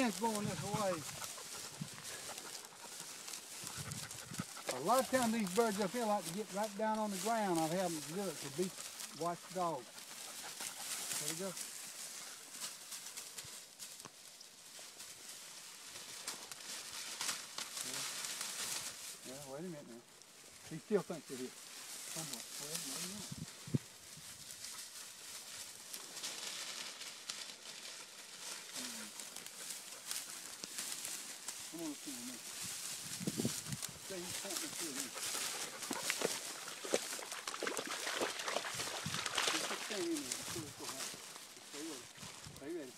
wind's blowing this way. A lot of times these birds up here like to get right down on the ground. I've had them do it to beat watch dogs. There we go. Yeah, wait a minute now. He still thinks it is. Somewhat. Well, maybe not. Come on, see me. See, he's pointing to me. Just stay in there. See what's going to happen. Stay ready. Stay ready.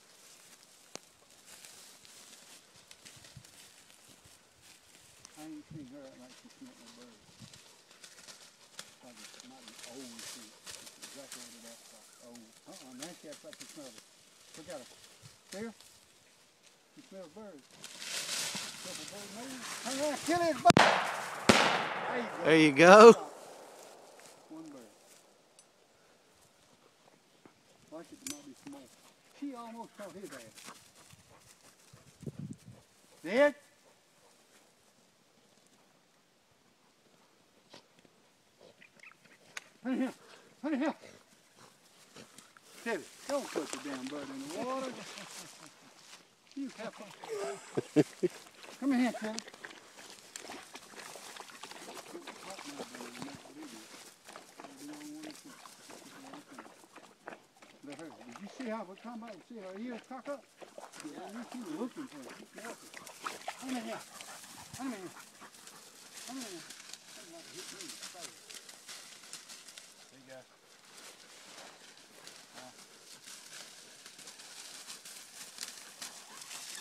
I ain't seen her act like she smelled no bird. Probably might be old too. That's exactly what it acts like. Old. Now she acts like she smells it. Look at her. See her? She smells birds. Hang on, kill his bird. There you go. One bird. Like it might be small. She almost caught his ass. Dead? Honey, here. Honey, here. Teddy, don't put the damn bird in the water. You heifer. Come here, Teddy. Did you see how we're talking about? See her ears cock up? Yeah, she's looking for it. She's walking. Come here. Come here. Come here.